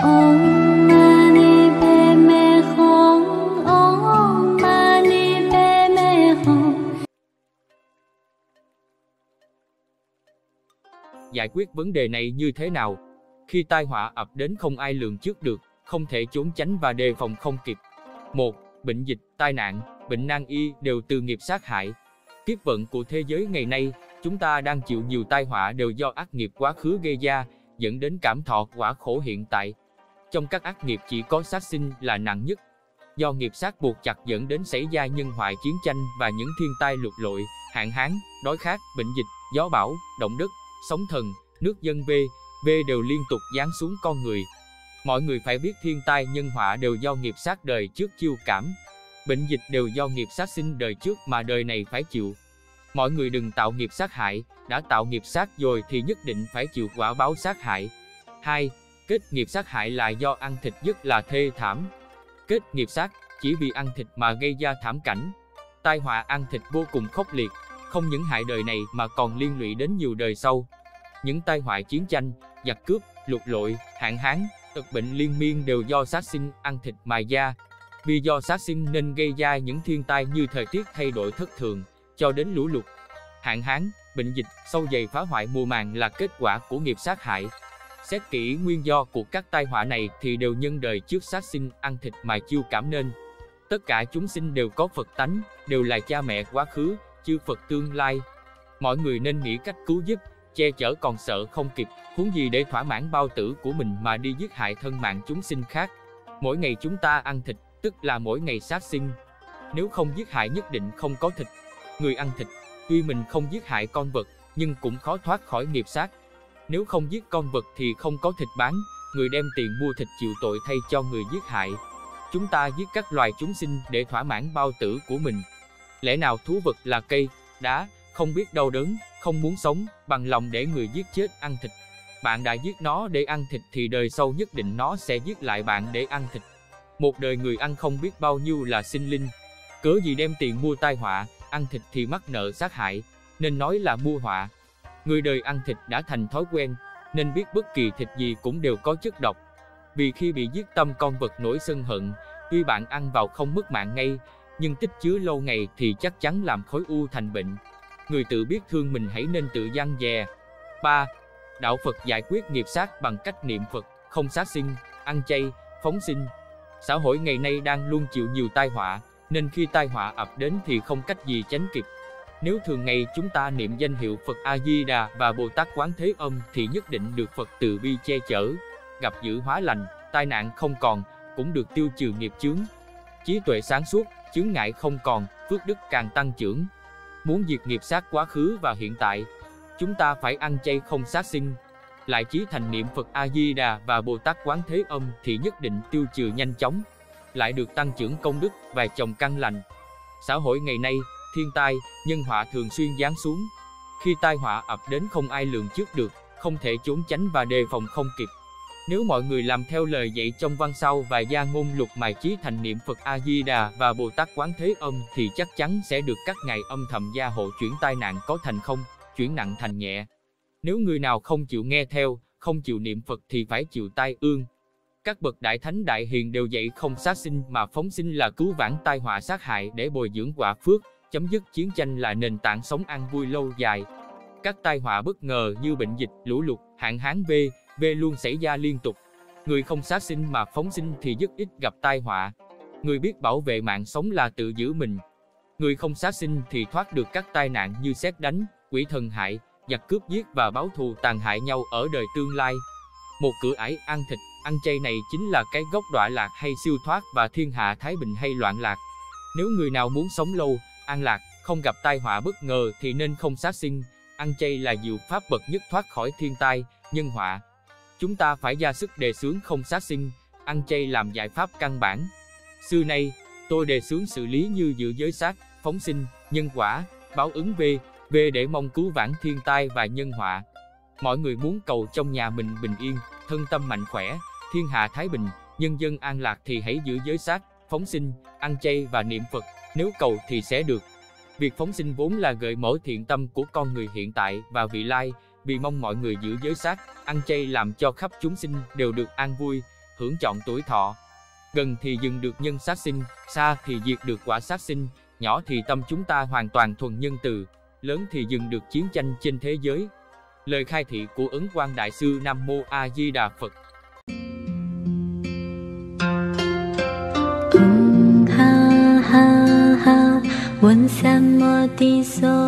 Om Mani Padme Hum. Om Mani Padme Hum. Giải quyết vấn đề này như thế nào? Khi tai họa ập đến không ai lường trước được, không thể trốn tránh và đề phòng không kịp. 1. Bệnh dịch, tai nạn, bệnh nan y đều từ nghiệp sát hại. Kiếp vận của thế giới ngày nay, chúng ta đang chịu nhiều tai họa đều do ác nghiệp quá khứ gây ra, dẫn đến cảm thọ quả khổ hiện tại. Trong các ác nghiệp chỉ có sát sinh là nặng nhất. Do nghiệp sát buộc chặt dẫn đến xảy ra nhân họa chiến tranh và những thiên tai lụt lội, hạn hán, đói khát, bệnh dịch, gió bão, động đất, sóng thần, nước dâng đều liên tục giáng xuống con người. Mọi người phải biết thiên tai nhân họa đều do nghiệp sát đời trước chiêu cảm. Bệnh dịch đều do nghiệp sát sinh đời trước mà đời này phải chịu. Mọi người đừng tạo nghiệp sát hại, đã tạo nghiệp sát rồi thì nhất định phải chịu quả báo sát hại. 2. Kết nghiệp sát hại là do ăn thịt rất là thê thảm. Kết nghiệp sát chỉ vì ăn thịt mà gây ra thảm cảnh. Tai họa ăn thịt vô cùng khốc liệt, không những hại đời này mà còn liên lụy đến nhiều đời sau. Những tai họa chiến tranh, giặc cướp, lụt lội, hạn hán, tật bệnh liên miên đều do sát sinh ăn thịt mà ra. Vì do sát sinh nên gây ra những thiên tai như thời tiết thay đổi thất thường, cho đến lũ lụt, hạn hán, bệnh dịch, sâu dày phá hoại mùa màng là kết quả của nghiệp sát hại. Xét kỹ nguyên do của các tai họa này thì đều nhân đời trước sát sinh ăn thịt mà chiêu cảm nên. Tất cả chúng sinh đều có Phật tánh, đều là cha mẹ quá khứ, chư Phật tương lai. Mọi người nên nghĩ cách cứu giúp, che chở còn sợ không kịp, huống gì để thỏa mãn bao tử của mình mà đi giết hại thân mạng chúng sinh khác. Mỗi ngày chúng ta ăn thịt, tức là mỗi ngày sát sinh. Nếu không giết hại nhất định không có thịt. Người ăn thịt, tuy mình không giết hại con vật, nhưng cũng khó thoát khỏi nghiệp sát. Nếu không giết con vật thì không có thịt bán, người đem tiền mua thịt chịu tội thay cho người giết hại. Chúng ta giết các loài chúng sinh để thỏa mãn bao tử của mình. Lẽ nào thú vật là cây, đá, không biết đau đớn, không muốn sống, bằng lòng để người giết chết ăn thịt. Bạn đã giết nó để ăn thịt thì đời sau nhất định nó sẽ giết lại bạn để ăn thịt. Một đời người ăn không biết bao nhiêu là sinh linh. Cớ gì đem tiền mua tai họa, ăn thịt thì mắc nợ sát hại, nên nói là mua họa. Người đời ăn thịt đã thành thói quen, nên biết bất kỳ thịt gì cũng đều có chất độc. Vì khi bị giết tâm con vật nổi sân hận, tuy bạn ăn vào không mất mạng ngay, nhưng tích chứa lâu ngày thì chắc chắn làm khối u thành bệnh. Người tự biết thương mình hãy nên tự gian dè. 3. Đạo Phật giải quyết nghiệp sát bằng cách niệm Phật, không sát sinh, ăn chay, phóng sinh. Xã hội ngày nay đang luôn chịu nhiều tai họa, nên khi tai họa ập đến thì không cách gì tránh kịp. Nếu thường ngày chúng ta niệm danh hiệu Phật A-di-đà và Bồ Tát Quán Thế Âm thì nhất định được Phật từ bi che chở, gặp dữ hóa lành, tai nạn không còn, cũng được tiêu trừ nghiệp chướng. Trí tuệ sáng suốt, chướng ngại không còn, phước đức càng tăng trưởng. Muốn diệt nghiệp sát quá khứ và hiện tại, chúng ta phải ăn chay không sát sinh, lại chí thành niệm Phật A-di-đà và Bồ Tát Quán Thế Âm thì nhất định tiêu trừ nhanh chóng, lại được tăng trưởng công đức và trồng căn lành. Xã hội ngày nay, thiên tai, nhân họa thường xuyên giáng xuống. Khi tai họa ập đến không ai lường trước được, không thể trốn tránh và đề phòng không kịp. Nếu mọi người làm theo lời dạy trong văn sau và gia ngôn lục mà chí thành niệm Phật A-di-đà và Bồ Tát Quán Thế Âm thì chắc chắn sẽ được các ngài âm thầm gia hộ chuyển tai nạn có thành không, chuyển nặng thành nhẹ. Nếu người nào không chịu nghe theo, không chịu niệm Phật thì phải chịu tai ương. Các bậc đại thánh đại hiền đều dạy không sát sinh mà phóng sinh là cứu vãn tai họa sát hại để bồi dưỡng quả phước, chấm dứt chiến tranh là nền tảng sống an vui lâu dài. Các tai họa bất ngờ như bệnh dịch, lũ lụt, hạn hán luôn xảy ra liên tục. Người không sát sinh mà phóng sinh thì rất ít gặp tai họa. Người biết bảo vệ mạng sống là tự giữ mình. Người không sát sinh thì thoát được các tai nạn như sét đánh, quỷ thần hại, giặc cướp giết và báo thù tàn hại nhau ở đời tương lai. Một cửa ải ăn thịt, ăn chay này chính là cái gốc đọa lạc hay siêu thoát và thiên hạ thái bình hay loạn lạc. Nếu người nào muốn sống lâu, an lạc, không gặp tai họa bất ngờ thì nên không sát sinh, ăn chay là diệu pháp bậc nhất thoát khỏi thiên tai, nhân họa. Chúng ta phải ra sức đề xướng không sát sinh, ăn chay làm giải pháp căn bản. Xưa nay, tôi đề xướng xử lý như giữ giới sát, phóng sinh, nhân quả, báo ứng để mong cứu vãn thiên tai và nhân họa. Mọi người muốn cầu trong nhà mình bình yên, thân tâm mạnh khỏe, thiên hạ thái bình, nhân dân an lạc thì hãy giữ giới sát, phóng sinh, ăn chay và niệm Phật, nếu cầu thì sẽ được. Việc phóng sinh vốn là gợi mở thiện tâm của con người hiện tại và vị lai, vì mong mọi người giữ giới sát, ăn chay làm cho khắp chúng sinh đều được an vui, hưởng trọn tuổi thọ. Gần thì dừng được nhân sát sinh, xa thì diệt được quả sát sinh, nhỏ thì tâm chúng ta hoàn toàn thuần nhân từ, lớn thì dừng được chiến tranh trên thế giới. Lời khai thị của Ấn Quang Đại Sư. Nam Mô A Di Đà Phật. Ha ha ha, 问三摩地所